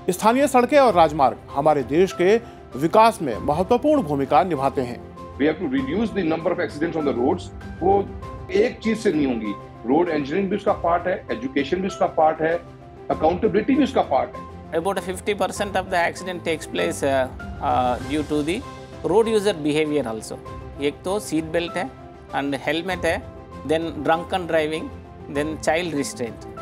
स्थानीय सड़कें और राजमार्ग हमारे देश के विकास में महत्वपूर्ण भूमिका निभाते हैं। We have to reduce the number of accidents on the roads। वो एक चीज से नहीं होंगी, रोड इंजीनियरिंग भी उसका पार्ट है, एजुकेशन भी उसका पार्ट है, अकाउंटेबिलिटी भी उसका पार्ट है। About 50% of the accident takes place due to the road user behavior also। एक तो सीट बेल्ट है and helmet है, then drunken driving, then child restraint।